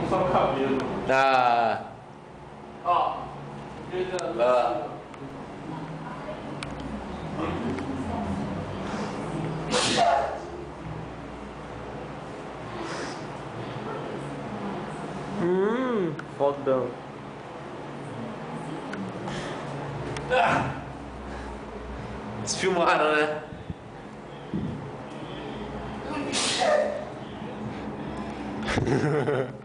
só o cabelo. Ah. Ó. Ah. Fodão. Eles filmaram, né?